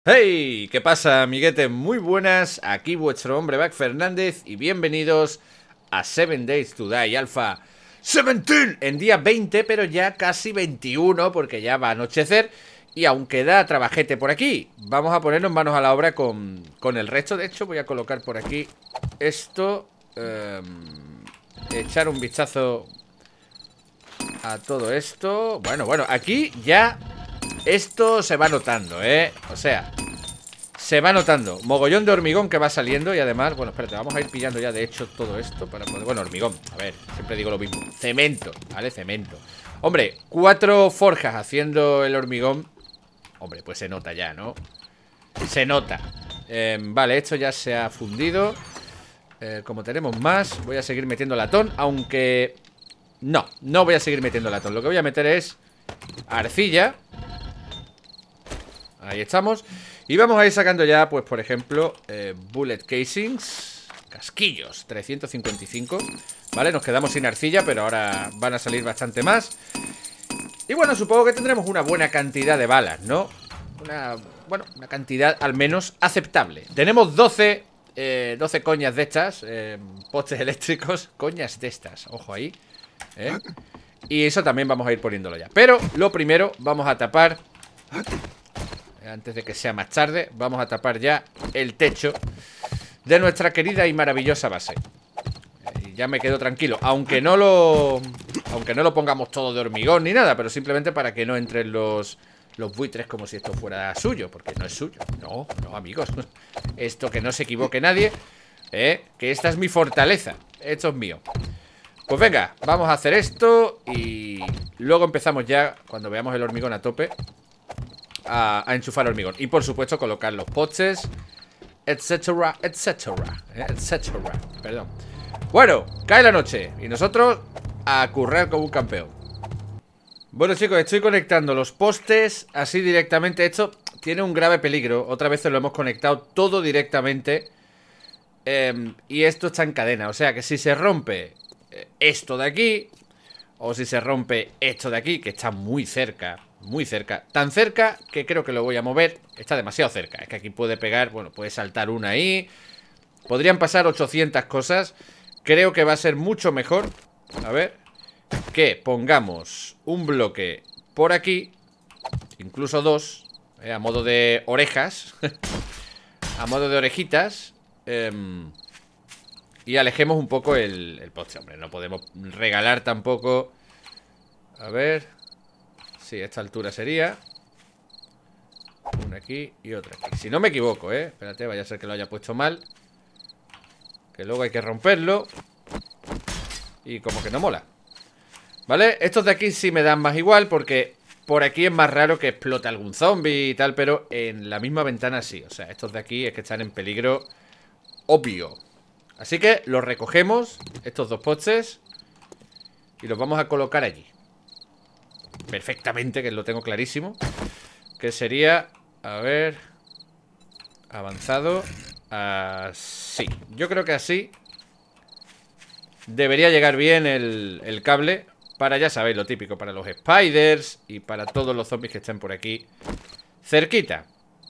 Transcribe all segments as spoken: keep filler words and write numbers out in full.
Hey, ¿qué pasa, amiguetes? Muy buenas, aquí vuestro hombre Back Fernández y bienvenidos a seven Days to Die Alpha diecisiete en día veinte, pero ya casi veintiuno porque ya va a anochecer y aún queda trabajete por aquí. Vamos a ponernos manos a la obra con, con el resto. De hecho, voy a colocar por aquí esto, eh, echar un vistazo a todo esto. Bueno, bueno, aquí ya esto se va notando, ¿eh? O sea, se va notando. Mogollón de hormigón que va saliendo. Y además, bueno, espérate, vamos a ir pillando ya de hecho todo esto para poder... Bueno, hormigón, a ver, siempre digo lo mismo. Cemento, ¿vale? Cemento. Hombre, cuatro forjas haciendo el hormigón. Hombre, pues se nota ya, ¿no? Se nota. eh, Vale, esto ya se ha fundido. eh, Como tenemos más, voy a seguir metiendo latón. Aunque... No, no voy a seguir metiendo latón. Lo que voy a meter es arcilla. Ahí estamos. Y vamos a ir sacando ya, pues por ejemplo, eh, bullet casings, casquillos, trescientos cincuenta y cinco. Vale, nos quedamos sin arcilla, pero ahora van a salir bastante más. Y bueno, supongo que tendremos una buena cantidad de balas, ¿no? Una, bueno, una cantidad al menos aceptable. Tenemos doce, eh, doce coñas de estas, eh, postes eléctricos. Coñas de estas, ojo ahí, ¿eh? Y eso también vamos a ir poniéndolo ya. Pero lo primero, vamos a tapar... Antes de que sea más tarde, vamos a tapar ya el techo de nuestra querida y maravillosa base. Y ya me quedo tranquilo. Aunque no lo... Aunque no lo pongamos todo de hormigón ni nada, pero simplemente para que no entren los... Los buitres como si esto fuera suyo. Porque no es suyo. No, no, amigos. Esto que no se equivoque nadie, ¿eh? Que esta es mi fortaleza. Esto es mío. Pues venga, vamos a hacer esto y luego empezamos ya, cuando veamos el hormigón a tope, A, a enchufar hormigón. Y por supuesto colocar los postes, etcétera, etcétera, etcétera. Perdón. Bueno, cae la noche y nosotros a currar como un campeón. Bueno, chicos, estoy conectando los postes así directamente. Esto tiene un grave peligro. Otra vez lo hemos conectado todo directamente, eh, y esto está en cadena. O sea que si se rompe esto de aquí, o si se rompe esto de aquí, que está muy cerca, muy cerca, tan cerca que creo que lo voy a mover. Está demasiado cerca, es que aquí puede pegar, bueno, puede saltar una ahí. Podrían pasar ochocientas cosas. Creo que va a ser mucho mejor, a ver, que pongamos un bloque por aquí, incluso dos, eh, a modo de orejas, a modo de orejitas, eh, y alejemos un poco el, el poste. Hombre, no podemos regalar tampoco. A ver. Sí, esta altura sería una aquí y otra aquí. Si no me equivoco, ¿eh? Espérate, vaya a ser que lo haya puesto mal. Que luego hay que romperlo. Y como que no mola. ¿Vale? Estos de aquí sí me dan más igual, porque por aquí es más raro que explote algún zombie y tal. Pero en la misma ventana sí. O sea, estos de aquí es que están en peligro obvio. Así que los recogemos, estos dos postes, y los vamos a colocar allí. Perfectamente, que lo tengo clarísimo. Que sería, a ver, avanzado. Así. Yo creo que así debería llegar bien el, el cable. Para, ya sabéis, lo típico, para los spiders y para todos los zombies que estén por aquí cerquita.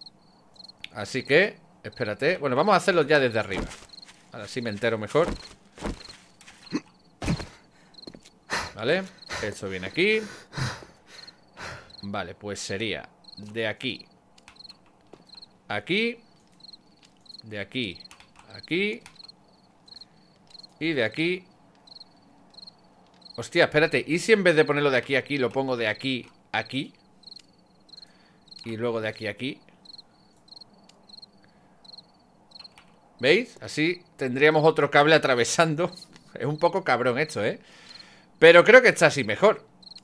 Así que, espérate. Bueno, vamos a hacerlo ya desde arriba. Ahora sí me entero mejor. Vale, esto viene aquí. Vale, pues sería de aquí, aquí, de aquí, aquí, y de aquí. Hostia, espérate, ¿y si en vez de ponerlo de aquí a aquí lo pongo de aquí a aquí? Y luego de aquí a aquí. ¿Veis? Así tendríamos otro cable atravesando. Es un poco cabrón esto, ¿eh? Pero creo que está así mejor.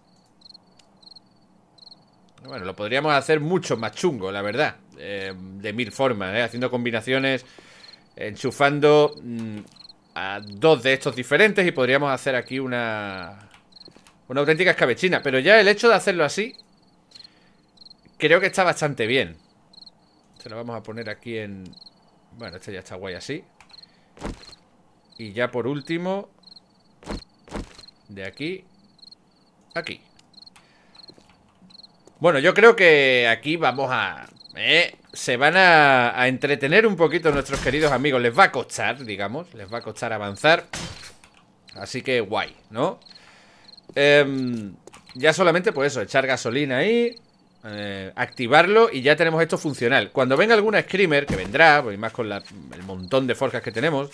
Bueno, lo podríamos hacer mucho más chungo, la verdad, eh, de mil formas, ¿eh? Haciendo combinaciones, enchufando mmm, a dos de estos diferentes. Y podríamos hacer aquí una Una auténtica escabechina. Pero ya el hecho de hacerlo así creo que está bastante bien. Se lo vamos a poner aquí en... Bueno, este ya está guay así. Y ya por último, de aquí a aquí. Bueno, yo creo que aquí vamos a... ¿eh? se van a, a entretener un poquito nuestros queridos amigos. Les va a costar, digamos. Les va a costar avanzar. Así que guay, ¿no? Eh, ya solamente, pues eso, echar gasolina ahí, eh, activarlo y ya tenemos esto funcional. Cuando venga alguna screamer, que vendrá, pues más con la, el montón de forjas que tenemos,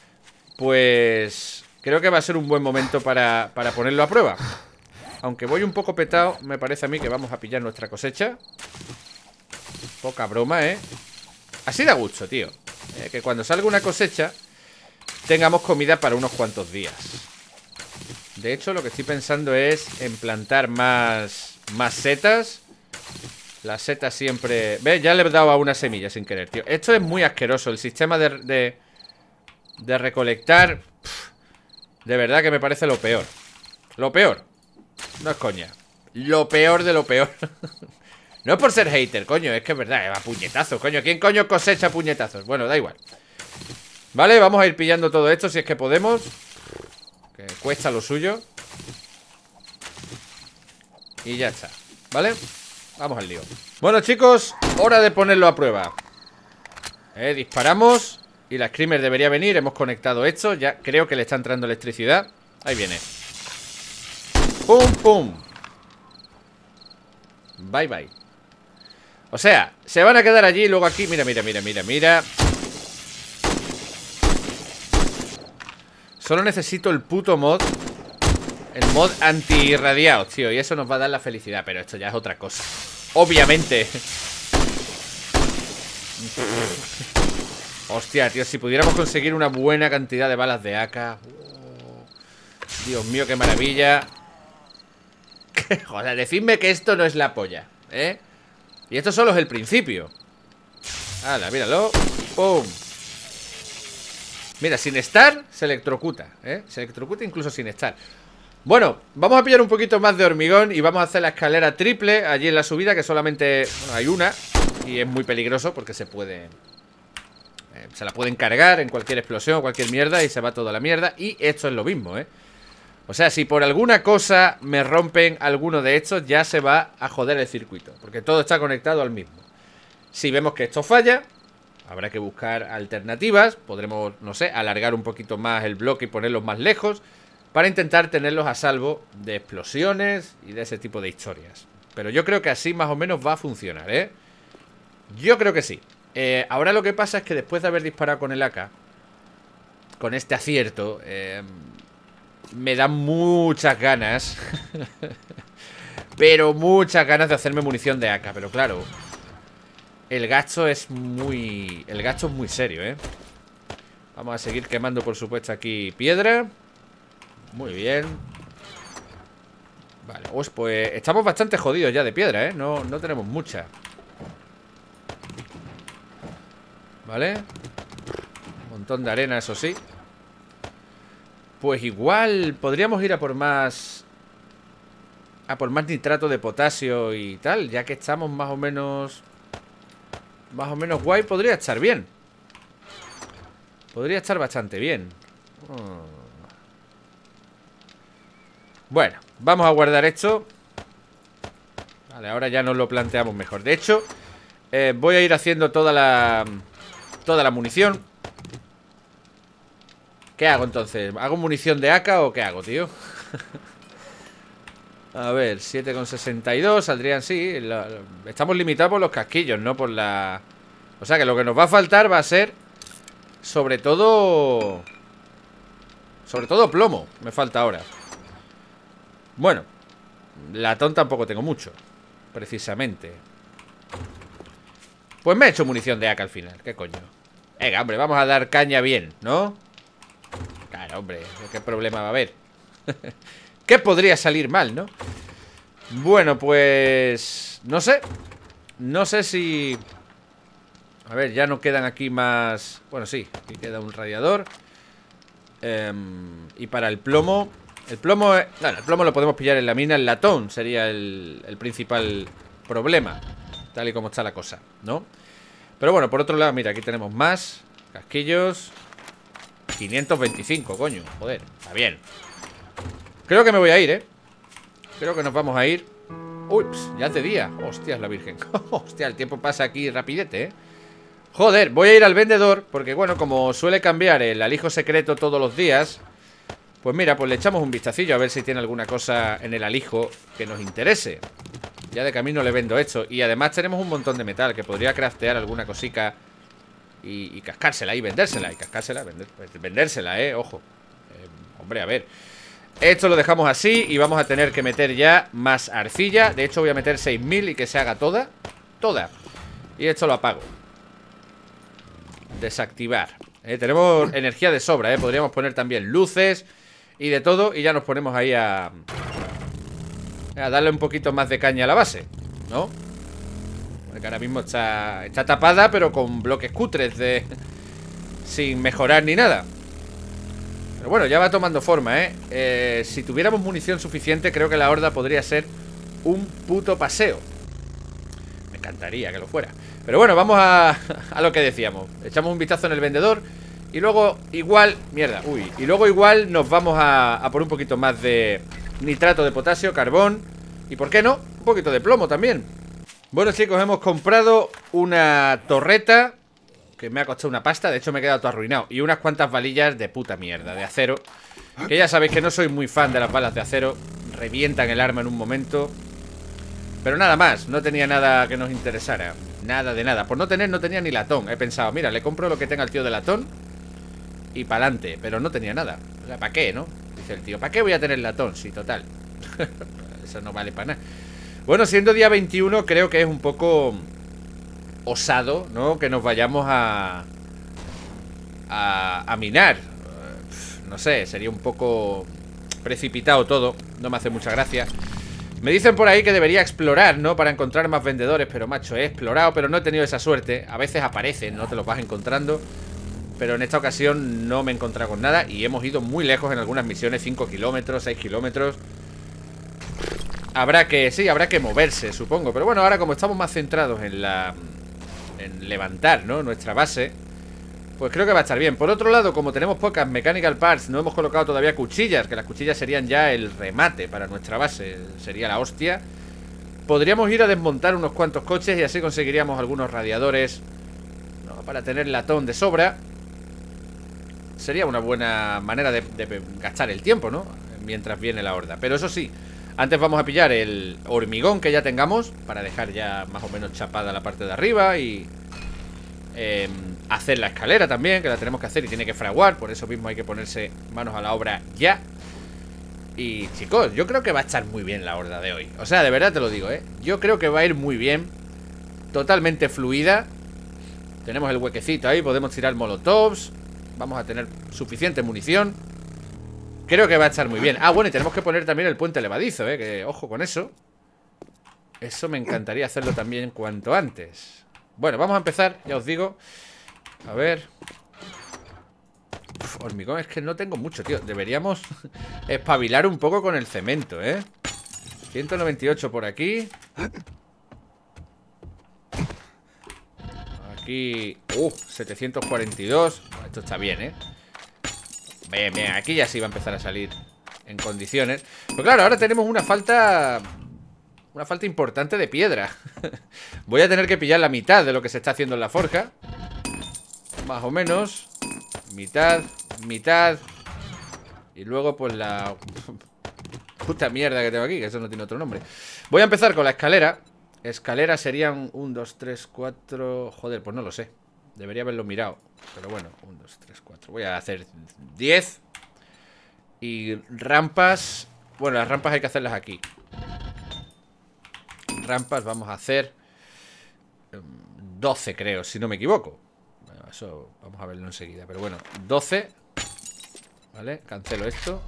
pues creo que va a ser un buen momento para, para ponerlo a prueba. Aunque voy un poco petado, me parece a mí que vamos a pillar nuestra cosecha. Poca broma, ¿eh? Así da gusto, tío. Eh, que cuando salga una cosecha tengamos comida para unos cuantos días. De hecho, lo que estoy pensando es en plantar más, más setas. Las setas siempre... ¿Ves? Ya le he dado a una semilla sin querer, tío. Esto es muy asqueroso. El sistema de, de, de recolectar... Pff, de verdad que me parece lo peor. Lo peor. No es coña. Lo peor de lo peor. No es por ser hater, coño. Es que es verdad, va puñetazos, coño. ¿Quién coño cosecha puñetazos? Bueno, da igual. Vale, vamos a ir pillando todo esto si es que podemos. Que cuesta lo suyo. Y ya está, ¿vale? Vamos al lío. Bueno, chicos, hora de ponerlo a prueba. eh, Disparamos. Y la screamer debería venir. Hemos conectado esto. Ya creo que le está entrando electricidad. Ahí viene. Pum, pum. Bye, bye. O sea, se van a quedar allí y luego aquí. Mira, mira, mira, mira, mira. Solo necesito el puto mod. El mod anti-irradiados, tío. Y eso nos va a dar la felicidad. Pero esto ya es otra cosa. Obviamente. Hostia, tío. Si pudiéramos conseguir una buena cantidad de balas de A K. Oh, Dios mío, qué maravilla. Joder, decidme que esto no es la polla, ¿eh? Y esto solo es el principio. Hala, míralo. ¡Pum! Mira, sin estar, se electrocuta, ¿eh? Se electrocuta incluso sin estar. Bueno, vamos a pillar un poquito más de hormigón y vamos a hacer la escalera triple allí en la subida, que solamente, bueno, hay una. Y es muy peligroso porque se puede... Eh, se la pueden cargar en cualquier explosión o cualquier mierda y se va toda la mierda. Y esto es lo mismo, ¿eh? O sea, si por alguna cosa me rompen alguno de estos, ya se va a joder el circuito, porque todo está conectado al mismo. Si vemos que esto falla, habrá que buscar alternativas. Podremos, no sé, alargar un poquito más el bloque y ponerlos más lejos para intentar tenerlos a salvo de explosiones y de ese tipo de historias. Pero yo creo que así más o menos va a funcionar, ¿eh? Yo creo que sí. eh, Ahora lo que pasa es que después de haber disparado con el A K, con este acierto, eh, me dan muchas ganas pero muchas ganas de hacerme munición de A K. Pero claro, el gasto es muy... El gasto es muy serio, ¿eh? Vamos a seguir quemando, por supuesto, aquí piedra. Muy bien. Vale, pues estamos bastante jodidos ya de piedra, ¿eh? No, no tenemos mucha. Vale. Un montón de arena, eso sí. Pues igual podríamos ir a por más... A por más nitrato de potasio y tal. Ya que estamos más o menos... Más o menos guay, podría estar bien. Podría estar bastante bien. Oh. Bueno, vamos a guardar esto. Vale, ahora ya nos lo planteamos mejor. De hecho, eh, voy a ir haciendo toda la... Toda la munición. ¿Qué hago entonces? ¿Hago munición de A K o qué hago, tío? A ver, siete coma sesenta y dos saldrían, sí. La, estamos limitados por los casquillos, no por la... O sea que lo que nos va a faltar va a ser... Sobre todo... Sobre todo plomo. Me falta ahora. Bueno, latón tampoco tengo mucho. Precisamente. Pues me he hecho munición de A K al final. ¿Qué coño? Venga, hombre, vamos a dar caña bien, ¿no? Claro, hombre, ¿qué problema va a haber? ¿Qué podría salir mal, no? Bueno, pues... No sé. No sé si... A ver, ya no quedan aquí más... Bueno, sí, aquí queda un radiador. eh, Y para el plomo... El plomo... Bueno, el plomo lo podemos pillar en la mina. El latón sería el, el principal problema, tal y como está la cosa, ¿no? Pero bueno, por otro lado, mira, aquí tenemos más casquillos. quinientos veinticinco, coño, joder, está bien. Creo que me voy a ir, ¿eh? Creo que nos vamos a ir. Uy, pss, ya es de día. Hostia, la virgen. Hostia, el tiempo pasa aquí rapidete, ¿eh? Joder, voy a ir al vendedor. Porque bueno, como suele cambiar el alijo secreto todos los días, pues mira, pues le echamos un vistacillo a ver si tiene alguna cosa en el alijo que nos interese. Ya de camino le vendo esto. Y además tenemos un montón de metal, que podría craftear alguna cosica y, y cascársela y vendérsela. Y cascársela, vender, vendérsela, eh, ojo. eh, Hombre, a ver. Esto lo dejamos así y vamos a tener que meter ya más arcilla. De hecho voy a meter seis mil y que se haga toda. Toda. Y esto lo apago. Desactivar. eh, Tenemos energía de sobra, eh. Podríamos poner también luces y de todo. Y ya nos ponemos ahí a A darle un poquito más de caña a la base, ¿no? Porque ahora mismo está, está tapada, pero con bloques cutres de... sin mejorar ni nada. Pero bueno, ya va tomando forma, ¿eh? ¿eh? Si tuviéramos munición suficiente, creo que la horda podría ser un puto paseo. Me encantaría que lo fuera. Pero bueno, vamos a, a lo que decíamos. Echamos un vistazo en el vendedor y luego igual... Mierda, uy. Y luego igual nos vamos a, a por un poquito más de nitrato de potasio, carbón y, ¿por qué no? Un poquito de plomo también. Bueno, chicos, hemos comprado una torreta que me ha costado una pasta. De hecho me he quedado todo arruinado. Y unas cuantas valillas de puta mierda, de acero, que ya sabéis que no soy muy fan de las balas de acero. Revientan el arma en un momento. Pero nada más, no tenía nada que nos interesara. Nada de nada, por no tener, no tenía ni latón. He pensado, mira, le compro lo que tenga el tío de latón y pa'lante, pero no tenía nada. O sea, ¿para qué, no? Dice el tío, ¿para qué voy a tener latón? Sí, total. Eso no vale para nada. Bueno, siendo día veintiuno, creo que es un poco osado, ¿no? Que nos vayamos a a, a minar. No sé, sería un poco precipitado todo. No me hace mucha gracia. Me dicen por ahí que debería explorar, ¿no? Para encontrar más vendedores. Pero macho, he explorado, pero no he tenido esa suerte. A veces aparecen, no te los vas encontrando. Pero en esta ocasión no me he encontrado con nada. Y hemos ido muy lejos en algunas misiones, cinco kilómetros, seis kilómetros. Habrá que, sí, habrá que moverse, supongo. Pero bueno, ahora como estamos más centrados en la en levantar, ¿no? Nuestra base, pues creo que va a estar bien. Por otro lado, como tenemos pocas mechanical parts, no hemos colocado todavía cuchillas, que las cuchillas serían ya el remate para nuestra base. Sería la hostia. Podríamos ir a desmontar unos cuantos coches y así conseguiríamos algunos radiadores, ¿no? Para tener latón de sobra. Sería una buena manera de, de gastar el tiempo, ¿no? Mientras viene la horda. Pero eso sí, antes vamos a pillar el hormigón que ya tengamos, para dejar ya más o menos chapada la parte de arriba. Y eh, hacer la escalera también, que la tenemos que hacer y tiene que fraguar. Por eso mismo hay que ponerse manos a la obra ya. Y chicos, yo creo que va a estar muy bien la horda de hoy. O sea, de verdad te lo digo, ¿eh? Yo creo que va a ir muy bien. Totalmente fluida. Tenemos el huequecito ahí, podemos tirar molotovs. Vamos a tener suficiente munición. Creo que va a estar muy bien. Ah, bueno, y tenemos que poner también el puente levadizo, ¿eh? Que ojo con eso. Eso me encantaría hacerlo también cuanto antes. Bueno, vamos a empezar, ya os digo. A ver. Uf, hormigón, es que no tengo mucho, tío. Deberíamos espabilar un poco con el cemento, ¿eh? ciento noventa y ocho por aquí. Aquí... Uh, setecientos cuarenta y dos. Esto está bien, ¿eh? Bien, bien, aquí ya sí va a empezar a salir en condiciones. Pero claro, ahora tenemos una falta... Una falta importante de piedra. Voy a tener que pillar la mitad de lo que se está haciendo en la forja. Más o menos. Mitad, mitad. Y luego pues la... puta mierda que tengo aquí, que eso no tiene otro nombre. Voy a empezar con la escalera. Escalera serían un, dos, tres, cuatro... Joder, pues no lo sé. Debería haberlo mirado. Pero bueno, uno, dos, tres, cuatro. Voy a hacer diez. Y rampas... Bueno, las rampas hay que hacerlas aquí. Rampas vamos a hacer doce, creo, si no me equivoco. Bueno, eso vamos a verlo enseguida. Pero bueno, doce. Vale, cancelo esto.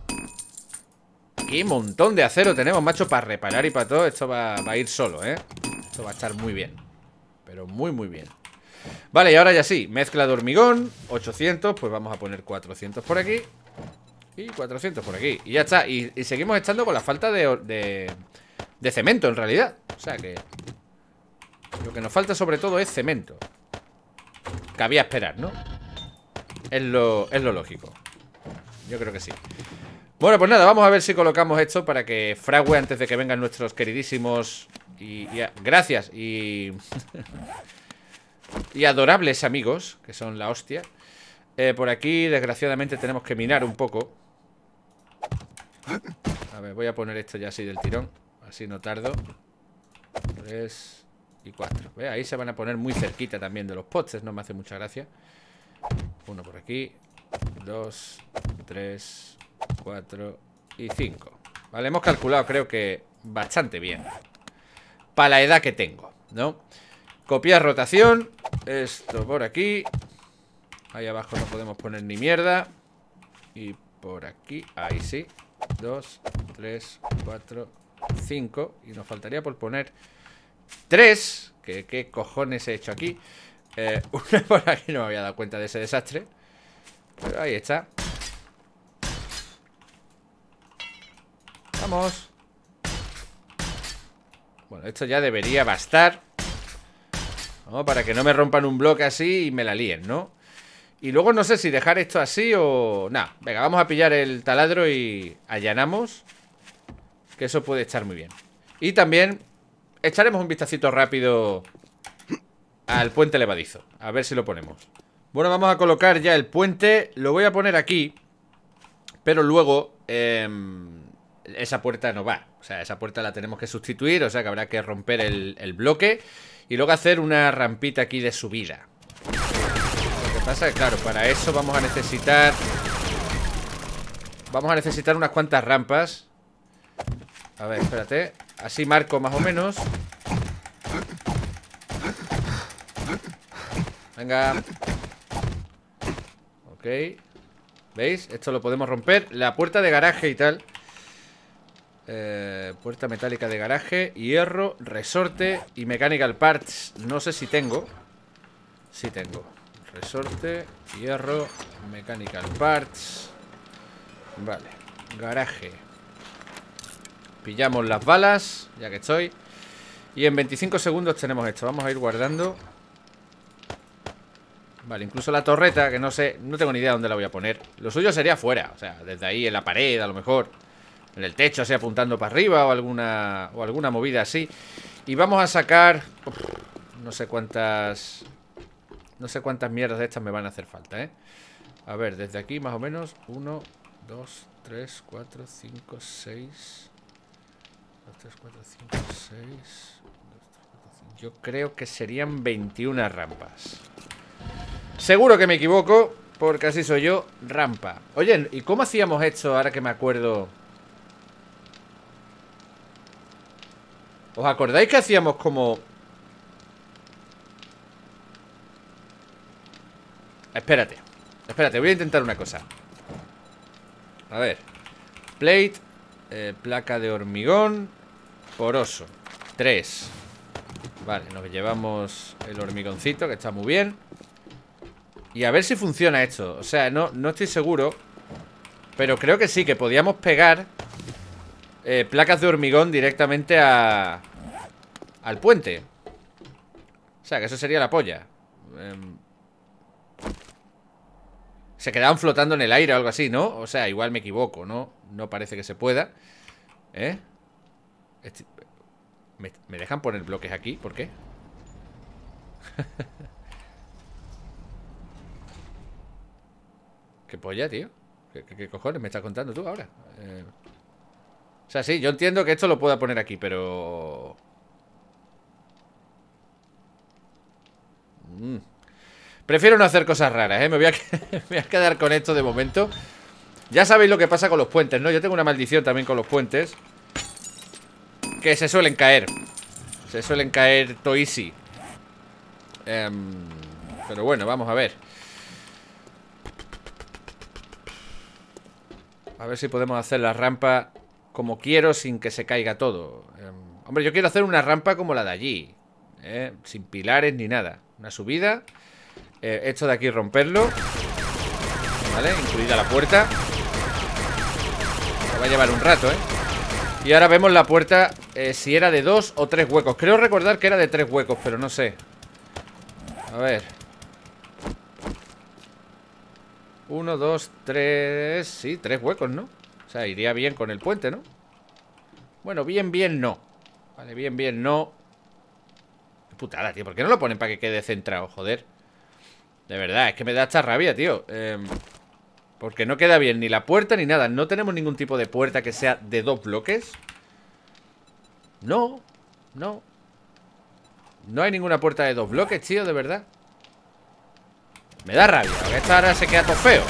Qué montón de acero tenemos, macho, para reparar y para todo. Esto va, va a ir solo, ¿eh? Esto va a estar muy bien. Pero muy, muy bien. Vale, y ahora ya sí, mezcla de hormigón, ochocientos, pues vamos a poner cuatrocientos por aquí. Y cuatrocientos por aquí. Y ya está, y, y seguimos estando con la falta de, de, de cemento, en realidad. O sea que lo que nos falta sobre todo es cemento. Cabía esperar, ¿no? Es lo, es lo lógico. Yo creo que sí. Bueno, pues nada, vamos a ver si colocamos esto para que frague antes de que vengan nuestros queridísimos y, y a, gracias y y adorables amigos, que son la hostia. eh, Por aquí, desgraciadamente, tenemos que minar un poco. A ver, voy a poner esto ya así del tirón, así no tardo. Tres y cuatro. ¿Ve? Ahí se van a poner muy cerquita también de los postes, no me hace mucha gracia. Uno por aquí, dos, tres, cuatro y cinco. Vale, hemos calculado creo que bastante bien para la edad que tengo, ¿no? Copiar rotación. Esto por aquí. Ahí abajo no podemos poner ni mierda. Y por aquí, ahí sí. Dos, tres, cuatro, cinco. Y nos faltaría por poner tres. ¿Qué, qué cojones he hecho aquí? Eh, una por aquí, no me había dado cuenta de ese desastre. Pero ahí está. Vamos. Bueno, esto ya debería bastar, ¿no? Para que no me rompan un bloque así y me la líen, ¿no? Y luego no sé si dejar esto así o... Nah, venga, vamos a pillar el taladro y allanamos, que eso puede estar muy bien. Y también echaremos un vistacito rápido al puente levadizo, a ver si lo ponemos. Bueno, vamos a colocar ya el puente. Lo voy a poner aquí, pero luego eh, esa puerta no va. O sea, esa puerta la tenemos que sustituir. O sea, que habrá que romper el, el bloque y luego hacer una rampita aquí de subida. Lo que pasa es que, claro, para eso vamos a necesitar Vamos a necesitar unas cuantas rampas. A ver, espérate. Así marco más o menos. Venga. Ok. ¿Veis? Esto lo podemos romper. La puerta de garaje y tal. Eh, puerta metálica de garaje. Hierro, resorte y mechanical parts. No sé si tengo. Sí tengo. Resorte, hierro, mechanical parts. Vale. Garaje. Pillamos las balas, ya que estoy. Y en veinticinco segundos tenemos esto. Vamos a ir guardando. Vale, incluso la torreta, que no sé, no tengo ni idea dónde la voy a poner. Lo suyo sería fuera, o sea, desde ahí en la pared a lo mejor. En el techo, así apuntando para arriba o alguna, o alguna movida así. Y vamos a sacar... Uf, no sé cuántas... No sé cuántas mierdas de estas me van a hacer falta, ¿eh? A ver, desde aquí más o menos. Uno, dos, tres, cuatro, cinco, seis. Dos, tres, cuatro, cinco, seis. Yo creo que serían veintiuna rampas. Seguro que me equivoco, porque así soy yo. Rampa. Oye, ¿y cómo hacíamos esto ahora que me acuerdo? ¿Os acordáis que hacíamos como... Espérate, espérate, voy a intentar una cosa. A ver. Plate, eh, placa de hormigón, poroso. Tres. Vale, nos llevamos el hormigoncito, que está muy bien. Y a ver si funciona esto. O sea, no, no estoy seguro, pero creo que sí, que podíamos pegar eh, placas de hormigón directamente a... al puente. O sea, que eso sería la polla. eh, Se quedaban flotando en el aire o algo así, ¿no? O sea, igual me equivoco, ¿no? No parece que se pueda. ¿Eh? Este... ¿Me, ¿Me dejan poner bloques aquí? ¿Por qué? ¿Qué polla, tío? ¿Qué, qué, qué cojones me estás contando tú ahora? Eh... O sea, sí, yo entiendo que esto lo pueda poner aquí, pero... Mm. Prefiero no hacer cosas raras, ¿eh? Me voy, a... me voy a quedar con esto de momento. Ya sabéis lo que pasa con los puentes, ¿no? Yo tengo una maldición también con los puentes, que se suelen caer. Se suelen caer toisi. eh, Pero bueno, vamos a ver. A ver si podemos hacer la rampa como quiero sin que se caiga todo. eh, Hombre, yo quiero hacer una rampa como la de allí, ¿eh? Sin pilares ni nada. Una subida. eh, Esto de aquí romperlo, ¿vale? Incluida la puerta. Me va a llevar un rato, ¿eh? Y ahora vemos la puerta, eh, si era de dos o tres huecos. Creo recordar que era de tres huecos, pero no sé. A ver. Uno, dos, tres... Sí, tres huecos, ¿no? O sea, iría bien con el puente, ¿no? Bueno, bien, bien no. Vale, bien, bien no. Qué putada, tío. ¿Por qué no lo ponen para que quede centrado? Joder. De verdad, es que me da esta rabia, tío. Eh, porque no queda bien ni la puerta ni nada. No tenemos ningún tipo de puerta que sea de dos bloques. No, no. No hay ninguna puerta de dos bloques, tío, de verdad. Me da rabia, porque esta ahora se queda todo feo.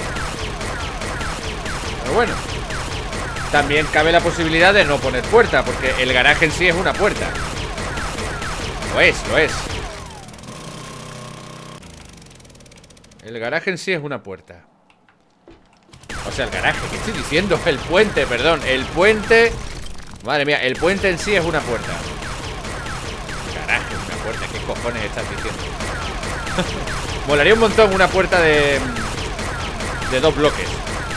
Pero bueno. También cabe la posibilidad de no poner puerta, porque el garaje en sí es una puerta. Lo es, lo es. El garaje en sí es una puerta. O sea, el garaje, ¿qué estoy diciendo? El puente, perdón. El puente... Madre mía, el puente en sí es una puerta. El garaje es una puerta. ¿Qué cojones estás diciendo? Molaría un montón una puerta de... de dos bloques.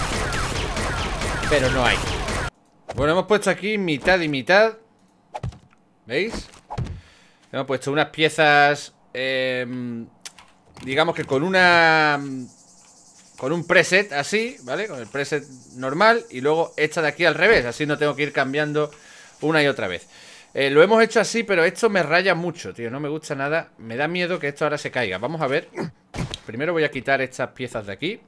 Pero no hay. Bueno, hemos puesto aquí mitad y mitad. ¿Veis? Hemos puesto unas piezas... Eh, digamos que con una... Con un preset así, ¿vale? Con el preset normal. Y luego esta de aquí al revés. Así no tengo que ir cambiando una y otra vez. eh, Lo hemos hecho así, pero esto me raya mucho, tío. No me gusta nada. Me da miedo que esto ahora se caiga. Vamos a ver. Primero voy a quitar estas piezas de aquí.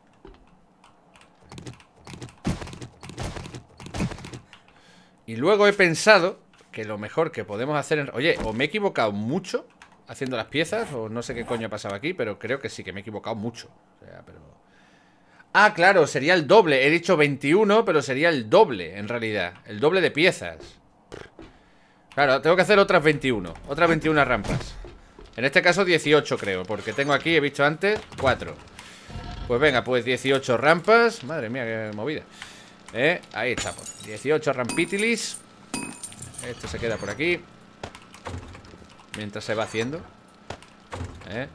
Y luego he pensado que lo mejor que podemos hacer en... Oye, o me he equivocado mucho haciendo las piezas, o no sé qué coño ha pasado aquí, pero creo que sí, que me he equivocado mucho. O sea, pero... Ah, claro, sería el doble. He dicho veintiuno, pero sería el doble, en realidad. El doble de piezas. Claro, tengo que hacer otras veintiuno. Otras veintiuna rampas. En este caso dieciocho, creo, porque tengo aquí, he visto antes, cuatro. Pues venga, pues dieciocho rampas. Madre mía, qué movida. ¿Eh? Ahí estamos, dieciocho rampitilis. Esto se queda por aquí mientras se va haciendo. ¿Eh?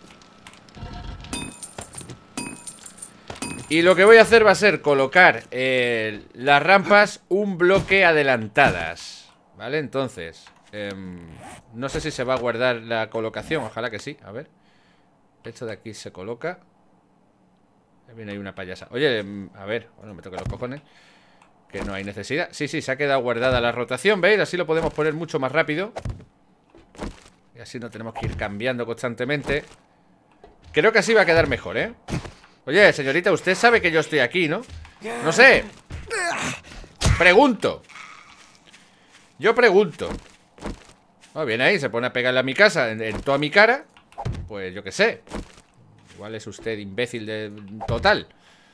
Y lo que voy a hacer va a ser colocar eh, las rampas un bloque adelantadas. ¿Vale? Entonces eh, no sé si se va a guardar la colocación. Ojalá que sí, a ver. Esto de aquí se coloca. Viene ahí una payasa. Oye, a ver, bueno, me toca los cojones. Que no hay necesidad. Sí, sí, se ha quedado guardada la rotación, ¿veis? Así lo podemos poner mucho más rápido. Y así no tenemos que ir cambiando constantemente. Creo que así va a quedar mejor, ¿eh? Oye, señorita, usted sabe que yo estoy aquí, ¿no? No sé. Pregunto. Yo pregunto. Oh, viene ahí, se pone a pegarle a mi casa, en, en toda mi cara. Pues yo qué sé. Igual es usted imbécil de total.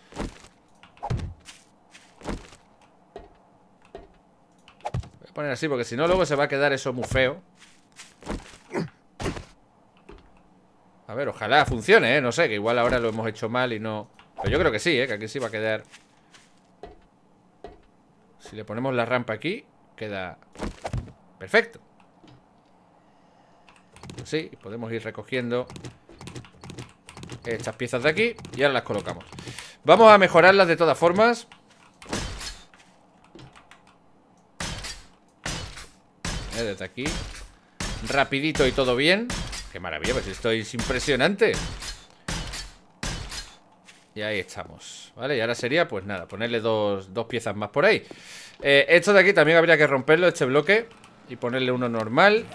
Voy a poner así porque si no luego se va a quedar eso muy feo. A ver, ojalá funcione, ¿eh? No sé, que igual ahora lo hemos hecho mal y no... Pero yo creo que sí, ¿eh? Que aquí sí va a quedar... Si le ponemos la rampa aquí, queda... perfecto. Pues sí, podemos ir recogiendo estas piezas de aquí y ahora las colocamos. Vamos a mejorarlas de todas formas. Eh, desde aquí rapidito y todo bien. Qué maravilla, pues esto es impresionante. Y ahí estamos, ¿vale? Y ahora sería, pues nada, ponerle dos, dos piezas más por ahí. eh, Esto de aquí también habría que romperlo, este bloque, y ponerle uno normal.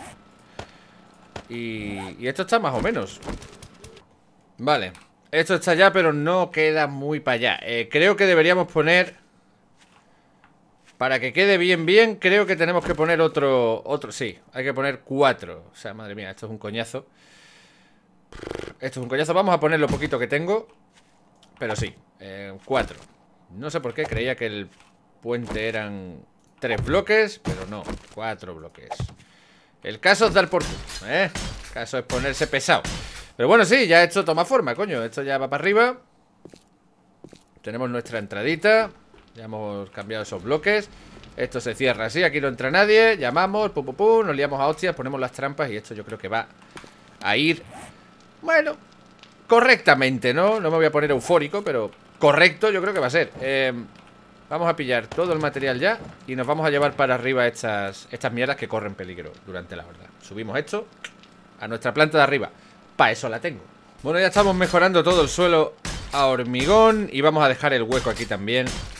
Y, y esto está más o menos. Vale, esto está ya, pero no queda muy para allá. eh, Creo que deberíamos poner... Para que quede bien, bien, creo que tenemos que poner otro... Otro, sí, hay que poner cuatro. O sea, madre mía, esto es un coñazo. Esto es un coñazo, vamos a poner lo poquito que tengo. Pero sí, eh, cuatro. No sé por qué, creía que el puente eran tres bloques, pero no, cuatro bloques. El caso es dar por culo, ¿eh? El caso es ponerse pesado. Pero bueno, sí, ya esto toma forma, coño. Esto ya va para arriba. Tenemos nuestra entradita. Ya hemos cambiado esos bloques. Esto se cierra así, aquí no entra nadie. Llamamos, pum, pum, pum, nos liamos a hostias, ponemos las trampas y esto yo creo que va a ir, bueno, correctamente, ¿no? No me voy a poner eufórico, pero correcto yo creo que va a ser. eh, Vamos a pillar todo el material ya y nos vamos a llevar para arriba estas, estas mierdas que corren peligro durante la horda. Subimos esto a nuestra planta de arriba. Para eso la tengo. Bueno, ya estamos mejorando todo el suelo a hormigón y vamos a dejar el hueco aquí también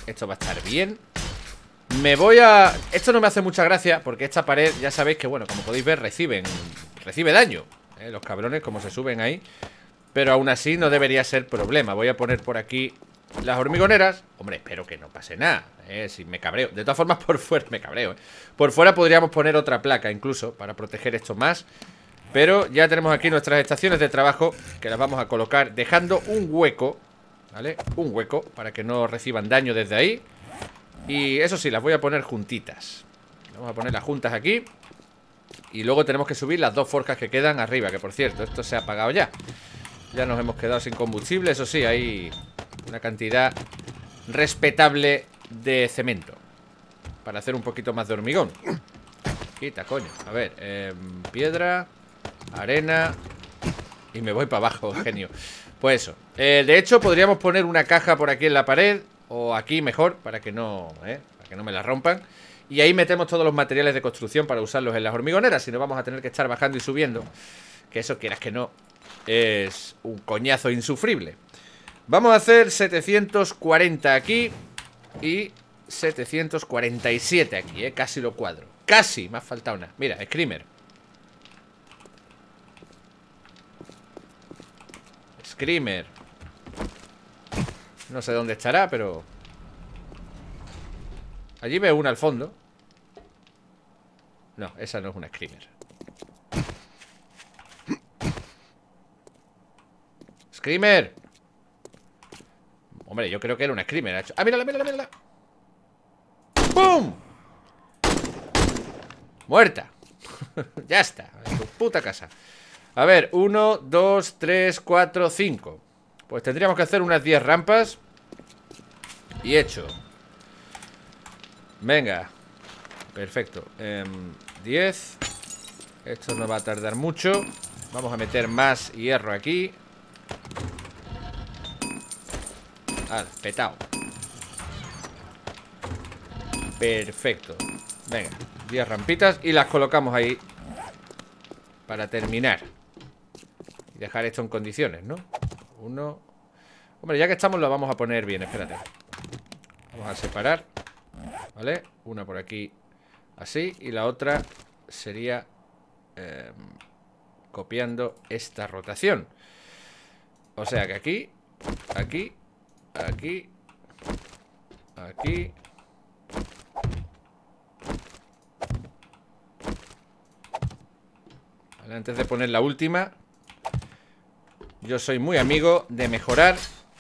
Esto va a estar bien. Me voy a... Esto no me hace mucha gracia porque esta pared, ya sabéis que, bueno, como podéis ver, reciben... Recibe daño, ¿eh? Los cabrones, como se suben ahí. Pero aún así no debería ser problema. Voy a poner por aquí las hormigoneras. Hombre, espero que no pase nada, ¿eh? Si me cabreo. De todas formas, por fuera me cabreo, ¿eh? Por fuera podríamos poner otra placa incluso para proteger esto más. Pero ya tenemos aquí nuestras estaciones de trabajo, que las vamos a colocar dejando un hueco, ¿vale? Un hueco para que no reciban daño desde ahí. Y eso sí, las voy a poner juntitas. Vamos a ponerlas juntas aquí. Y luego tenemos que subir las dos forjas que quedan arriba. Que por cierto, esto se ha apagado ya. Ya nos hemos quedado sin combustible. Eso sí, hay una cantidad respetable de cemento para hacer un poquito más de hormigón. Quita, coño. A ver, eh, piedra, arena. Y me voy para abajo, genio. Pues eso, eh, de hecho podríamos poner una caja por aquí en la pared. O aquí mejor, para que no, eh, para que no me la rompan. Y ahí metemos todos los materiales de construcción para usarlos en las hormigoneras. Si no vamos a tener que estar bajando y subiendo. Que eso, quieras que no, es un coñazo insufrible. Vamos a hacer setecientos cuarenta aquí y setecientos cuarenta y siete aquí, eh, casi lo cuadro. Casi, me ha faltado una. Mira, Screamer. Screamer. No sé dónde estará, pero... Allí veo una al fondo. No, esa no es una Screamer. ¡Screamer! Hombre, yo creo que era una Screamer. ¡Ah, mírala, mírala, mírala! ¡Pum! ¡Muerta! Ya está, en tu puta casa. A ver, uno, dos, tres, cuatro, cinco. Pues tendríamos que hacer unas diez rampas. Y hecho. Venga. Perfecto, eh, diez. Esto no va a tardar mucho. Vamos a meter más hierro aquí. Ah, petao. Perfecto. Venga, diez rampitas y las colocamos ahí para terminar. Y dejar esto en condiciones, ¿no? Uno. Hombre, ya que estamos lo vamos a poner bien, espérate. Vamos a separar. ¿Vale? Una por aquí así. Y la otra sería eh, copiando esta rotación. O sea que aquí, aquí, aquí, aquí. Vale, antes de poner la última, yo soy muy amigo de mejorar.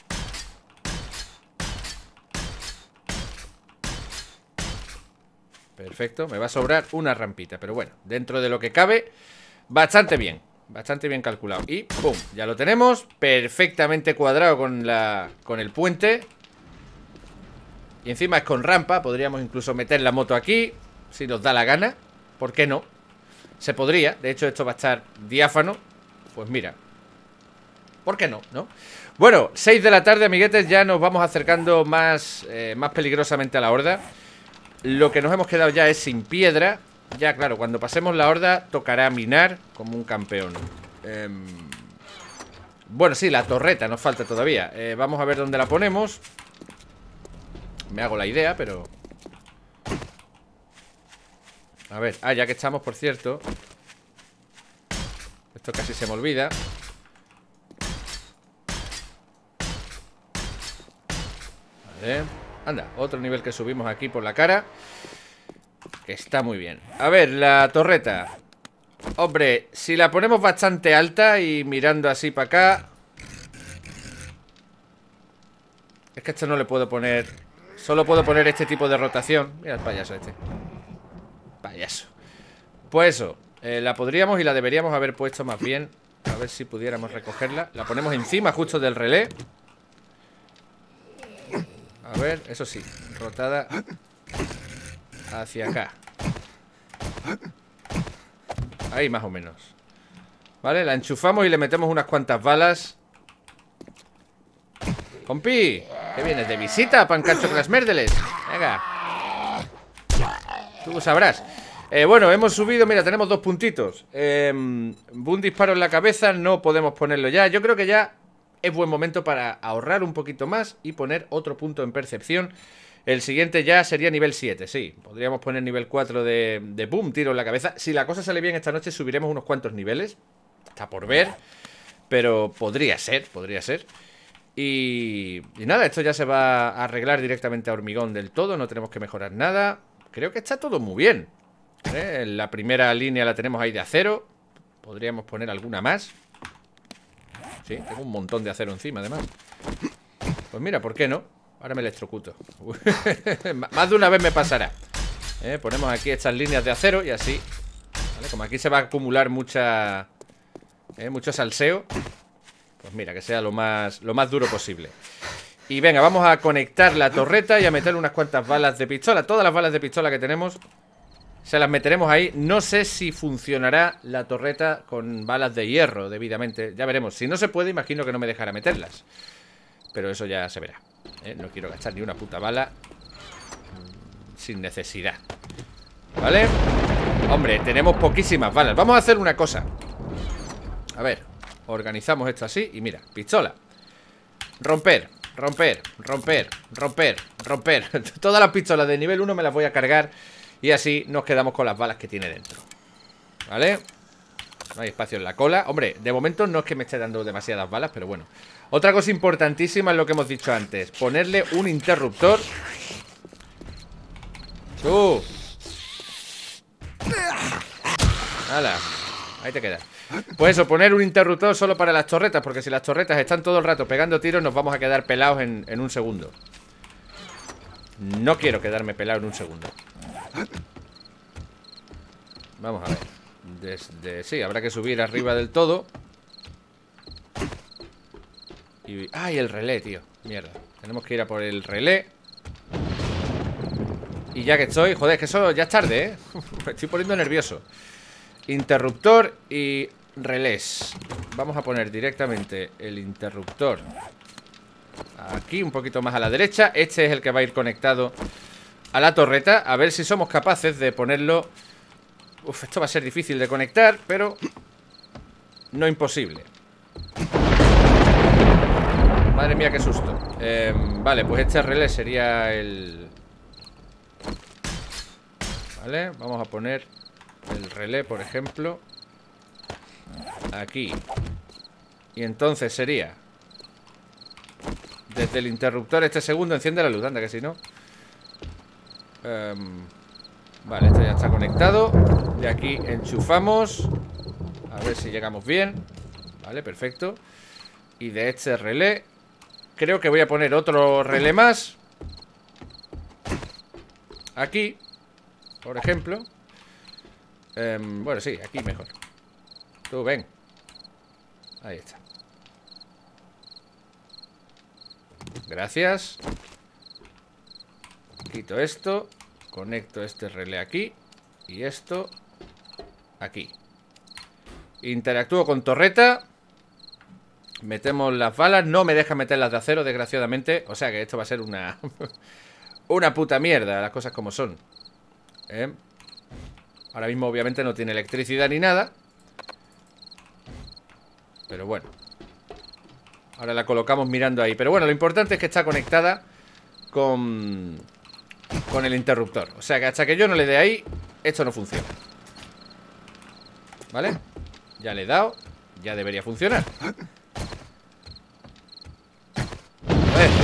Perfecto, me va a sobrar una rampita, pero bueno, dentro de lo que cabe, bastante bien. Bastante bien calculado. Y ¡pum! Ya lo tenemos perfectamente cuadrado con, la, con el puente. Y encima es con rampa. Podríamos incluso meter la moto aquí, si nos da la gana. ¿Por qué no? Se podría. De hecho, esto va a estar diáfano. Pues mira, ¿por qué no? ¿No? Bueno, seis de la tarde, amiguetes. Ya nos vamos acercando más, eh, más peligrosamente a la horda. Lo que nos hemos quedado ya es sin piedra. Ya, claro, cuando pasemos la horda tocará minar como un campeón. eh, Bueno, sí, la torreta nos falta todavía. eh, Vamos a ver dónde la ponemos. Me hago la idea, pero... A ver, ah, ya que estamos, por cierto. Esto casi se me olvida. Vale. Anda, otro nivel que subimos aquí por la cara. Que está muy bien. A ver, la torreta. Hombre, si la ponemos bastante alta y mirando así para acá. Es que esto no le puedo poner. Solo puedo poner este tipo de rotación. Mira el payaso este. Payaso. Pues eso, eh, la podríamos y la deberíamos haber puesto más bien. A ver si pudiéramos recogerla. La ponemos encima justo del relé. A ver, eso sí, rotada hacia acá. Ahí más o menos. Vale, la enchufamos y le metemos unas cuantas balas. Compi, ¿qué vienes? ¿De visita, pancacho con las mérdeles? Venga. Tú sabrás. eh, Bueno, hemos subido, mira, tenemos dos puntitos. eh, Un disparo en la cabeza, no podemos ponerlo ya. Yo creo que ya es buen momento para ahorrar un poquito más y poner otro punto en percepción. El siguiente ya sería nivel siete, sí. Podríamos poner nivel cuatro de, de boom, tiro en la cabeza. Si la cosa sale bien esta noche, subiremos unos cuantos niveles. Está por ver. Pero podría ser, podría ser. Y, y nada, esto ya se va a arreglar directamente a hormigón del todo. No tenemos que mejorar nada. Creo que está todo muy bien. ¿Eh? La primera línea la tenemos ahí de acero. Podríamos poner alguna más. Sí, tengo un montón de acero encima, además. Pues mira, ¿por qué no? Ahora me electrocuto. Más de una vez me pasará. ¿Eh? Ponemos aquí estas líneas de acero y así. ¿Vale? Como aquí se va a acumular mucha... ¿Eh? mucho salseo. Pues mira, que sea lo más, lo más duro posible. Y venga, vamos a conectar la torreta y a meterle unas cuantas balas de pistola. Todas las balas de pistola que tenemos se las meteremos ahí. No sé si funcionará la torreta con balas de hierro debidamente. Ya veremos. Si no se puede, imagino que no me dejará meterlas. Pero eso ya se verá. ¿Eh? No quiero gastar ni una puta bala sin necesidad. ¿Vale? Hombre, tenemos poquísimas balas. Vamos a hacer una cosa. A ver, organizamos esto así. Y mira, pistola. Romper, romper, romper, romper, romper. Todas las pistolas de nivel uno me las voy a cargar. Y así nos quedamos con las balas que tiene dentro. ¿Vale? No hay espacio en la cola. Hombre, de momento no es que me esté dando demasiadas balas, pero bueno. Otra cosa importantísima es lo que hemos dicho antes. Ponerle un interruptor. ¡Tú! ¡Hala! Ahí te quedas. Pues eso, poner un interruptor solo para las torretas. Porque si las torretas están todo el rato pegando tiros, nos vamos a quedar pelados en, en un segundo. No quiero quedarme pelado en un segundo. Vamos a ver. Desde... Sí, habrá que subir arriba del todo. Y... ¡Ay, el relé, tío! Mierda. Tenemos que ir a por el relé. Y ya que estoy... Joder, es que eso ya es tarde, ¿eh? Me estoy poniendo nervioso. Interruptor y relés. Vamos a poner directamente el interruptor aquí, un poquito más a la derecha. Este es el que va a ir conectado a la torreta. A ver si somos capaces de ponerlo. Uf, esto va a ser difícil de conectar, pero no imposible. Madre mía, qué susto. eh, Vale, pues este relé sería el... Vale, vamos a poner el relé, por ejemplo, aquí. Y entonces sería... Desde el interruptor este segundo enciende la luz, anda que si no. um, Vale, esto ya está conectado. De aquí enchufamos. A ver si llegamos bien. Vale, perfecto. Y de este relé creo que voy a poner otro relé más aquí, por ejemplo. um, Bueno, sí, aquí mejor. Tú, ven. Ahí está. Gracias. Quito esto. Conecto este relé aquí. Y esto aquí. Interactúo con torreta. Metemos las balas. No me deja meter las de acero, desgraciadamente. O sea que esto va a ser una... una puta mierda, las cosas como son. ¿Eh? Ahora mismo obviamente no tiene electricidad ni nada. Pero bueno. Ahora la colocamos mirando ahí. Pero bueno, lo importante es que está conectada con... con el interruptor. O sea que hasta que yo no le dé ahí, esto no funciona. ¿Vale? Ya le he dado. Ya debería funcionar. A ver.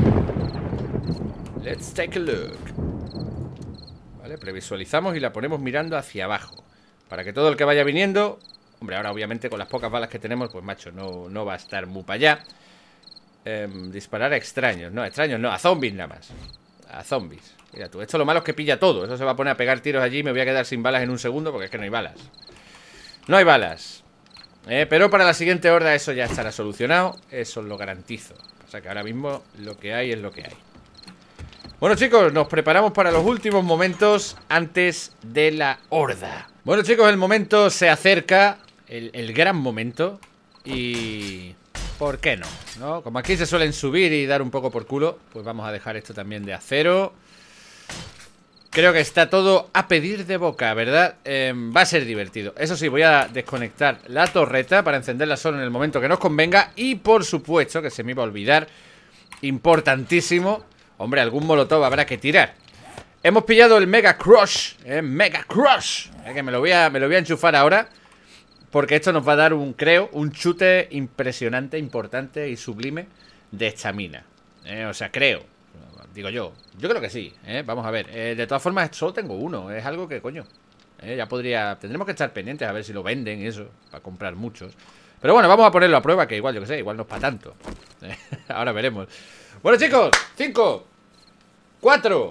Let's take a look. Vale, previsualizamos y la ponemos mirando hacia abajo. Para que todo el que vaya viniendo... Hombre, ahora obviamente con las pocas balas que tenemos, pues macho, no, no va a estar muy para allá. eh, Disparar a extraños. No, extraños no, a zombies nada más. A zombies. Mira tú, esto lo malo es que pilla todo. Eso se va a poner a pegar tiros allí y me voy a quedar sin balas en un segundo porque es que no hay balas. No hay balas. eh, Pero para la siguiente horda eso ya estará solucionado. Eso lo garantizo. O sea que ahora mismo lo que hay es lo que hay. Bueno, chicos, nos preparamos para los últimos momentos antes de la horda. Bueno, chicos, el momento se acerca. El, el gran momento. Y... ¿por qué no? ¿no? Como aquí se suelen subir y dar un poco por culo, pues vamos a dejar esto también de acero. Creo que está todo a pedir de boca, ¿verdad? Eh, va a ser divertido. Eso sí, voy a desconectar la torreta para encenderla solo en el momento que nos convenga. Y por supuesto, que se me iba a olvidar, importantísimo, Hombre, algún molotov habrá que tirar. Hemos pillado el Mega Crush, ¿eh? Mega Crush, ¿eh? Que me lo voy a, me lo voy a enchufar ahora, porque esto nos va a dar un, creo, un chute impresionante, importante y sublime de estamina, ¿eh? O sea, creo, digo yo. Yo creo que sí, ¿eh? Vamos a ver, eh, de todas formas solo tengo uno. Es algo que, coño, ¿eh? Ya podría, tendremos que estar pendientes a ver si lo venden y eso, para comprar muchos. Pero bueno, vamos a ponerlo a prueba, que igual, yo que sé, igual no es para tanto, ¿eh? Ahora veremos. Bueno, chicos, cinco, cuatro,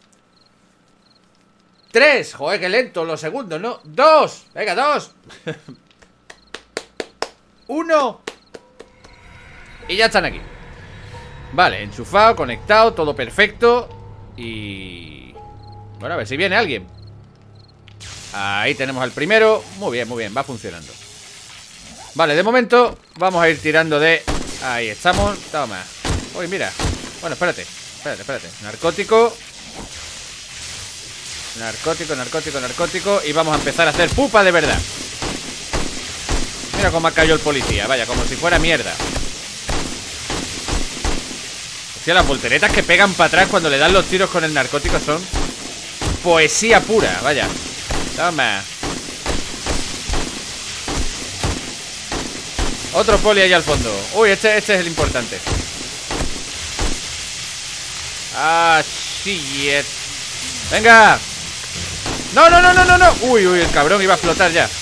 tres, joder, qué lento los segundos, ¿no? dos, venga, dos, uno. Y ya están aquí. Vale, enchufado, conectado, todo perfecto. Y... bueno, a ver si viene alguien. Ahí tenemos al primero. Muy bien, muy bien, va funcionando. Vale, de momento vamos a ir tirando de... ahí estamos, toma. Uy, mira. Bueno, espérate, espérate, espérate. Narcótico. Narcótico, narcótico, narcótico. Y vamos a empezar a hacer pupa de verdad. Mira cómo ha caído el policía. Vaya, como si fuera mierda. Hostia, las volteretas que pegan para atrás cuando le dan los tiros con el narcótico son poesía pura, vaya. Toma. Otro poli ahí al fondo. Uy, este, este es el importante. Ah, shit. Venga. No, no, no, no, no, no. Uy, uy, el cabrón iba a explotar ya.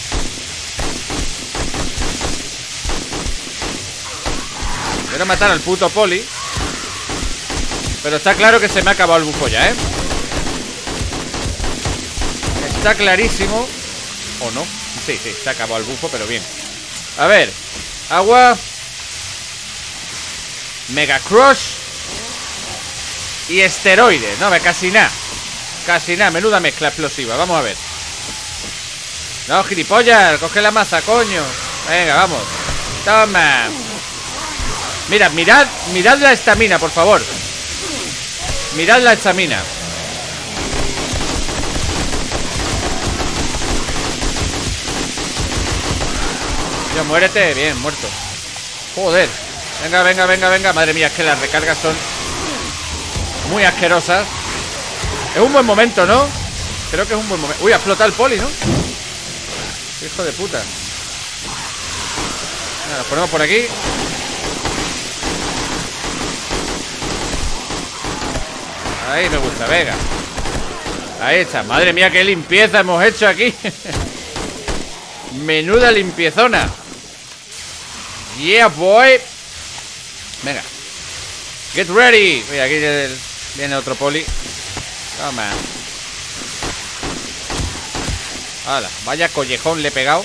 Quiero matar al puto poli. Pero está claro que se me ha acabado el bufo ya, ¿eh? Está clarísimo. ¿O no? Sí, sí, se ha acabado el bufo, pero bien. A ver. Agua. Mega Crush. Y esteroides. No, casi nada. Casi nada, menuda mezcla explosiva. Vamos a ver. No, gilipollas, coge la masa, coño. Venga, vamos. Toma. Mira, mirad, mirad la estamina, por favor. Mirad la estamina. Yo, muérete, bien, muerto. Joder. Venga, venga, venga, venga. Madre mía, es que las recargas son muy asquerosas. Es un buen momento, ¿no? Creo que es un buen momento. Uy, ha explotado el poli, ¿no? Hijo de puta. Nos ponemos por aquí. Ahí me gusta, venga. Ahí está, madre mía, qué limpieza hemos hecho aquí. Menuda limpiezona. Yeah, boy. Venga. Get ready. Mira, aquí viene otro poli. Toma. Hala, vaya collejón le he pegado.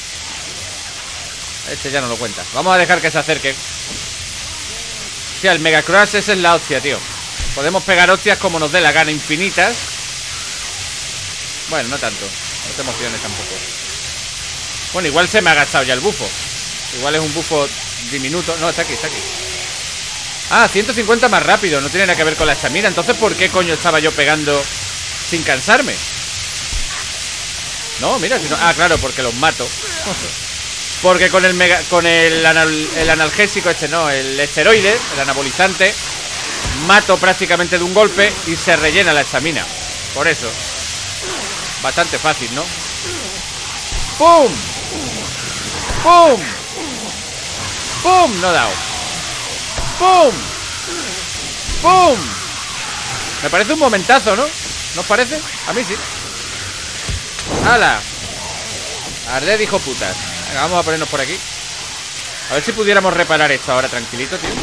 Este ya no lo cuenta. Vamos a dejar que se acerque. Hostia, el Mega Crush ese es la hostia, tío. Podemos pegar hostias como nos dé la gana, infinitas. Bueno, no tanto. No te emociones tampoco. Bueno, igual se me ha gastado ya el bufo. Igual es un bufo diminuto. No, está aquí, está aquí. Ah, ciento cincuenta más rápido. No tiene nada que ver con la estamina. Entonces, ¿por qué coño estaba yo pegando sin cansarme? No, mira, si no... Ah, claro, porque los mato. Porque con el mega... Con el, anal... el analgésico este, no, el esteroide, el anabolizante, mato prácticamente de un golpe y se rellena la estamina. Por eso. Bastante fácil, ¿no? ¡Pum! ¡Pum! ¡Pum! No he dado. ¡Pum! ¡Pum! Me parece un momentazo, ¿no? ¿No os parece? A mí sí. ¡Hala! Arde, hijo putas. Venga, vamos a ponernos por aquí. A ver si pudiéramos reparar esto ahora tranquilito, tío.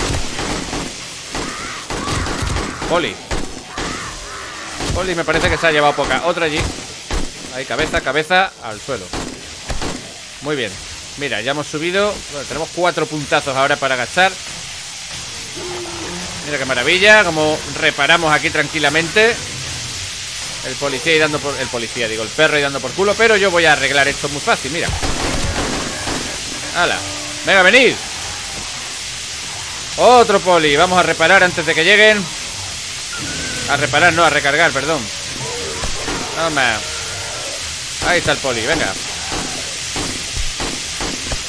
Poli. Poli me parece que se ha llevado poca. Otra allí. Ahí, cabeza, cabeza, al suelo. Muy bien. Mira, ya hemos subido. Bueno, tenemos cuatro puntazos ahora para gastar. Mira qué maravilla. Como reparamos aquí tranquilamente. El policía y dando por... El policía, digo, el perro y dando por culo. Pero yo voy a arreglar esto muy fácil, mira. ¡Hala! ¡Venga, venid! Otro poli. Vamos a reparar antes de que lleguen. A reparar, no, a recargar, perdón. Toma. Ahí está el poli, venga.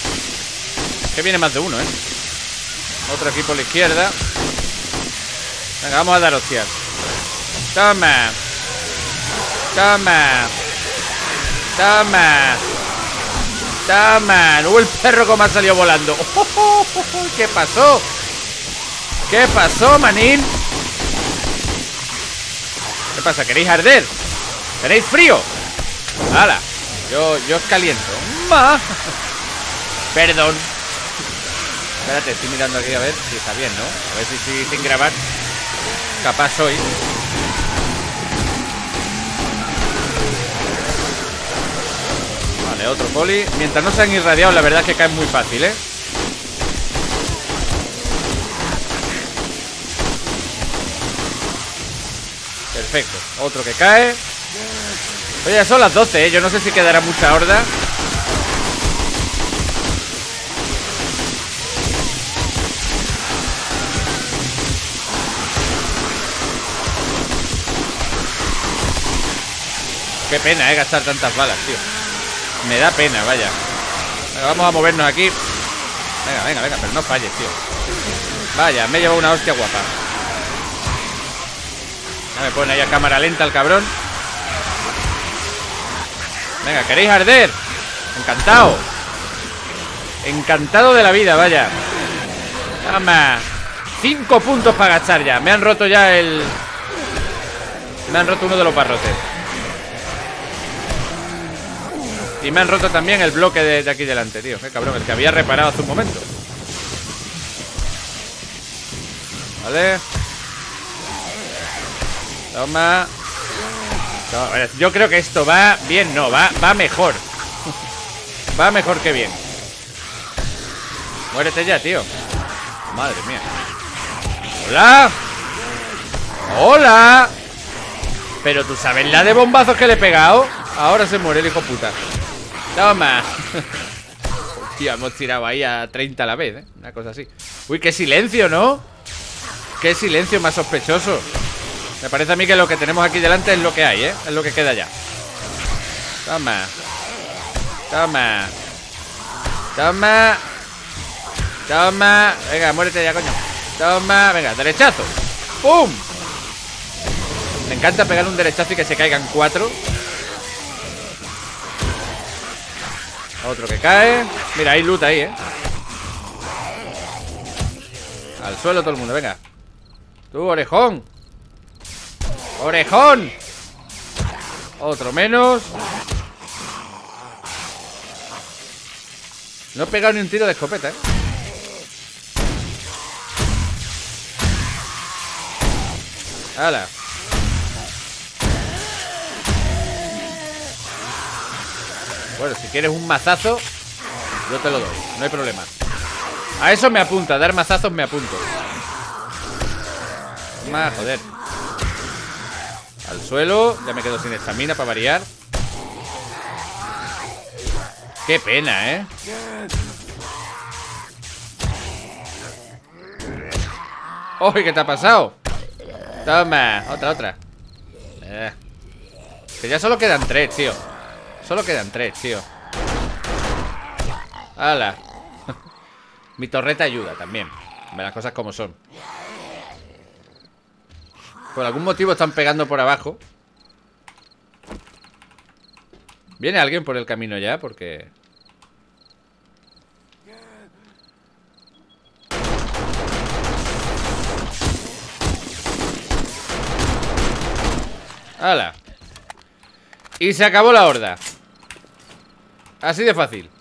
Que viene más de uno, ¿eh? Otro aquí por la izquierda. Venga, vamos a dar hostias. Toma. Toma. Toma. Toma. No, el perro como ha salido volando. Oh, oh, oh, oh. ¿Qué pasó? ¿Qué pasó, manín? ¿Qué pasa? ¿Queréis arder? ¿Tenéis frío? ¡Hala! Yo, yo os caliento. ¡Ma! Perdón. Espérate, estoy mirando aquí a ver si está bien, ¿no? A ver si sigue sin grabar. Capaz soy. Vale, otro poli. Mientras no sean irradiados, la verdad es que caen muy fácil, ¿eh? Perfecto. Otro que cae. Oye, ya son las doce, ¿eh? Yo no sé si quedará mucha horda. Qué pena, eh, gastar tantas balas, tío. Me da pena, vaya. Venga, vamos a movernos aquí. Venga, venga, venga, pero no falles, tío. Vaya, me he llevado una hostia guapa. Ya me pone ahí a cámara lenta el cabrón. Venga, ¿queréis arder? Encantado. Encantado de la vida, vaya. Toma. Cinco puntos para gastar ya. Me han roto ya el... Me han roto uno de los barrotes. Y me han roto también el bloque de, de aquí delante, tío. Qué cabrón, el que había reparado hace un momento. Vale. Toma. No, yo creo que esto va bien, no, va, va mejor. Va mejor que bien. Muérete ya, tío. Madre mía. ¡Hola! ¡Hola! Pero tú sabes la de bombazos que le he pegado. Ahora se muere el hijo puta. Toma. Tío, hemos tirado ahí a treinta a la vez, ¿eh? Una cosa así. Uy, qué silencio, ¿no? Qué silencio más sospechoso. Me parece a mí que lo que tenemos aquí delante es lo que hay, ¿eh? Es lo que queda ya. Toma. Toma. Toma. Toma. Venga, muérete ya, coño. Toma. Venga, derechazo. ¡Pum! Me encanta pegar un derechazo y que se caigan cuatro. Otro que cae. Mira, hay loot ahí, ¿eh? Al suelo todo el mundo, venga. Tú, orejón. ¡Orejón! Otro menos. No he pegado ni un tiro de escopeta, ¿eh? ¡Hala! Bueno, si quieres un mazazo, yo te lo doy, no hay problema. A eso me apunta, a dar mazazos me apunto. Más, joder. Al suelo, ya me quedo sin estamina para variar. Qué pena, ¿eh? ¡Uy! ¿Qué te ha pasado? Toma, otra, otra. eh. Que ya solo quedan tres, tío. Solo quedan tres, tío. ¡Hala! Mi torreta ayuda también. Ve las cosas como son. Por algún motivo están pegando por abajo. ¿Viene alguien por el camino ya? Porque... ¡Hala! Y se acabó la horda. Así de fácil.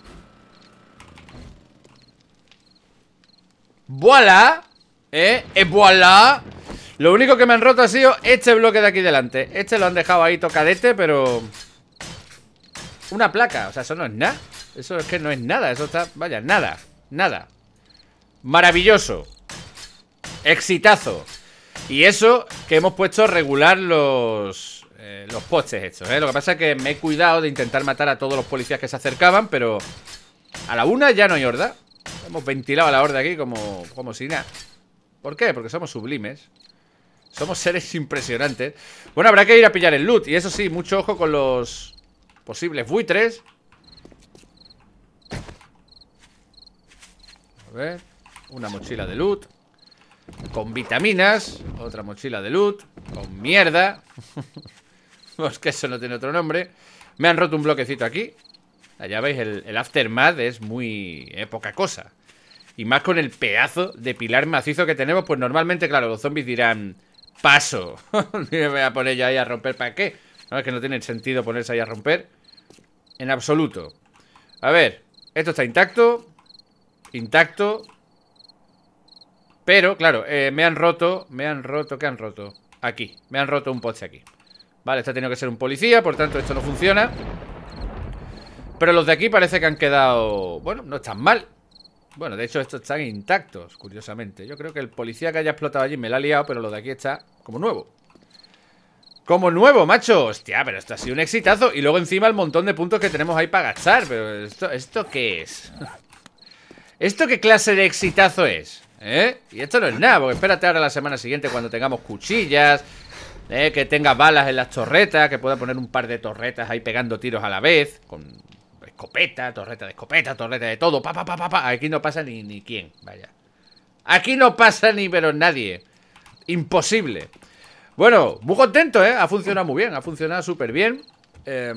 ¡Voilà! ¿Eh? ¿Eh? ¡Voilà! Lo único que me han roto ha sido este bloque de aquí delante. Este lo han dejado ahí tocadete, pero... Una placa, o sea, eso no es nada. Eso es que no es nada, eso está... Vaya, nada, nada. Maravilloso. Exitazo. Y eso que hemos puesto regular los... Eh, los postes estos, ¿eh? Lo que pasa es que me he cuidado de intentar matar a todos los policías que se acercaban, pero... A la una ya no hay horda. Hemos ventilado a la horda aquí como, como si nada. ¿Por qué? Porque somos sublimes. Somos seres impresionantes. Bueno, habrá que ir a pillar el loot. Y eso sí, mucho ojo con los posibles buitres. A ver. Una mochila de loot. con vitaminas. Otra mochila de loot con mierda. Pues que eso no tiene otro nombre. Me han roto un bloquecito aquí. Ya veis, el, el aftermath es muy... Eh, poca cosa. Y más con el pedazo de pilar macizo que tenemos. Pues normalmente, claro, los zombies dirán: paso. Me voy a poner yo ahí a romper. ¿Para qué? No, es que no tiene sentido ponerse ahí a romper en absoluto. A ver, esto está intacto. Intacto. Pero, claro, eh, me han roto. Me han roto, ¿qué han roto? Aquí, me han roto un poste aquí. Vale, esto ha tenido que ser un policía. Por tanto, esto no funciona. Pero los de aquí parece que han quedado... Bueno, no están mal. Bueno, de hecho estos están intactos, curiosamente. Yo creo que el policía que haya explotado allí me la ha liado. Pero lo de aquí está como nuevo. Como nuevo, macho. Hostia, pero esto ha sido un exitazo. Y luego encima el montón de puntos que tenemos ahí para gastar. Pero ¿esto, esto qué es? ¿Esto qué clase de exitazo es? ¿Eh? Y esto no es nada, porque espérate ahora la semana siguiente cuando tengamos cuchillas, ¿eh? Que tenga balas en las torretas, que pueda poner un par de torretas ahí pegando tiros a la vez, con escopeta, torreta de escopeta, torreta de todo, pa, pa, pa, pa, pa. Aquí no pasa ni, ni quién, vaya. Aquí no pasa ni pero nadie. Imposible. Bueno, muy contento, ¿eh? Ha funcionado muy bien, ha funcionado súper bien. eh,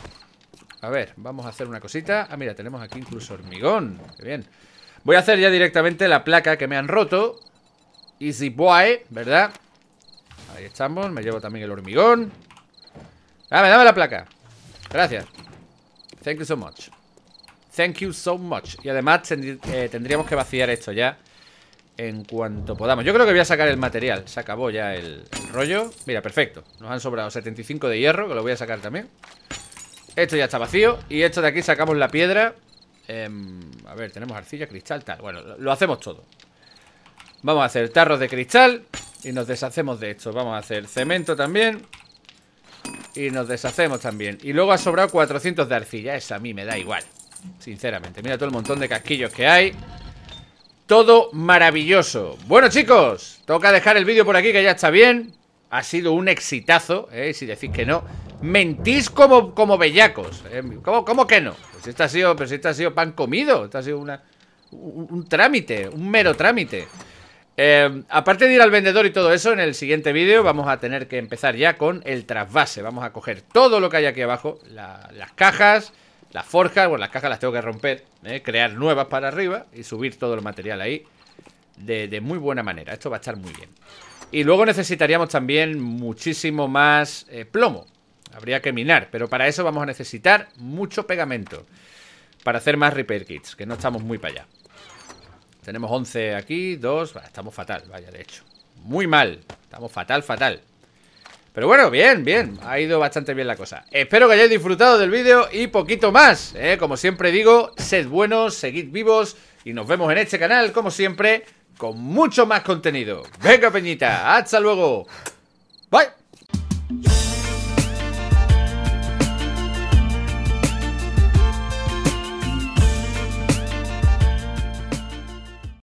A ver, vamos a hacer una cosita. Ah, mira, tenemos aquí incluso hormigón. Qué bien. Voy a hacer ya directamente la placa que me han roto. Easy boy, ¿verdad? Ahí estamos, me llevo también el hormigón. Dame, dame la placa. Gracias. Thank you so much. Thank you so much. Y además tendrí, eh, tendríamos que vaciar esto ya en cuanto podamos. Yo creo que voy a sacar el material. Se acabó ya el, el rollo. Mira, perfecto. Nos han sobrado setenta y cinco de hierro, que lo voy a sacar también. Esto ya está vacío. Y esto de aquí sacamos la piedra. eh, A ver, tenemos arcilla, cristal, tal. Bueno, lo, lo hacemos todo. Vamos a hacer tarros de cristal y nos deshacemos de esto. Vamos a hacer cemento también y nos deshacemos también. Y luego ha sobrado cuatrocientos de arcilla. Esa a mí me da igual, sinceramente. Mira todo el montón de casquillos que hay. Todo maravilloso. Bueno, chicos, toca dejar el vídeo por aquí, que ya está bien. Ha sido un exitazo, ¿eh? Si decís que no, mentís como, como bellacos, ¿eh? ¿Cómo, ¿Cómo que no? Pues esto ha sido, pero si esto ha sido pan comido. Esto ha sido una, un, un trámite, un mero trámite. Eh, aparte de ir al vendedor y todo eso, en el siguiente vídeo vamos a tener que empezar ya con el trasvase. Vamos a coger todo lo que hay aquí abajo, la, las cajas, las forjas. Bueno, las cajas las tengo que romper, ¿eh? Crear nuevas para arriba y subir todo el material ahí de, de muy buena manera. Esto va a estar muy bien. Y luego necesitaríamos también muchísimo más eh, plomo. Habría que minar, pero para eso vamos a necesitar mucho pegamento para hacer más repair kits, que no estamos muy para allá. Tenemos once aquí, dos, estamos fatal, vaya, de hecho. Muy mal, estamos fatal, fatal. Pero bueno, bien, bien, ha ido bastante bien la cosa. Espero que hayáis disfrutado del vídeo y poquito más, ¿eh? Como siempre digo, sed buenos, seguid vivos y nos vemos en este canal, como siempre, con mucho más contenido. Venga, peñita, hasta luego. Bye.